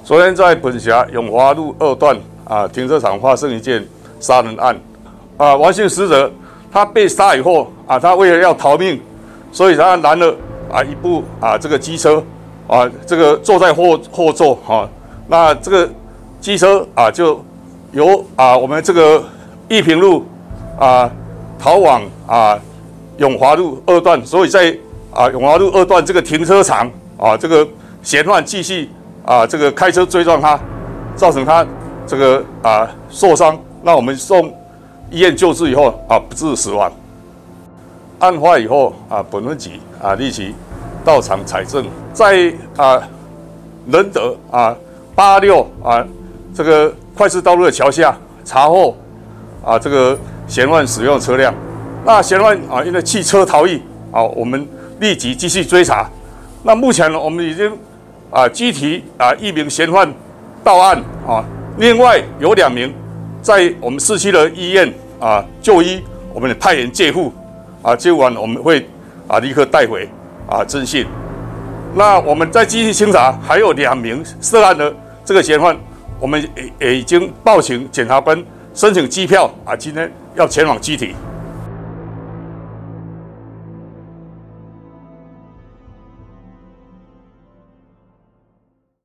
昨天在本辖永华路2段停车场发生一件杀人案。王姓死者他被杀以后他为了要逃命，所以他拦了一部这个机车这个坐在后座那这个机车就由我们这个益平路逃往永华路2段，所以在永华路2段这个停车场这个嫌犯继续这个开车追撞他，造成他这个受伤。那我们送医院救治以后不治死亡。案发以后本分局立即到场采证，在仁德86这个快速道路的桥下查获这个嫌犯使用车辆。那嫌犯因为弃车逃逸我们立即继续追查。那目前呢，我们已经拘提1名嫌犯到案另外有2名在我们市区的医院就医，我们派员戒护戒护完我们会立刻带回侦讯。那我们再继续清查，还有2名涉案的这个嫌犯，我们也已经报请检察官申请机票今天要前往拘提。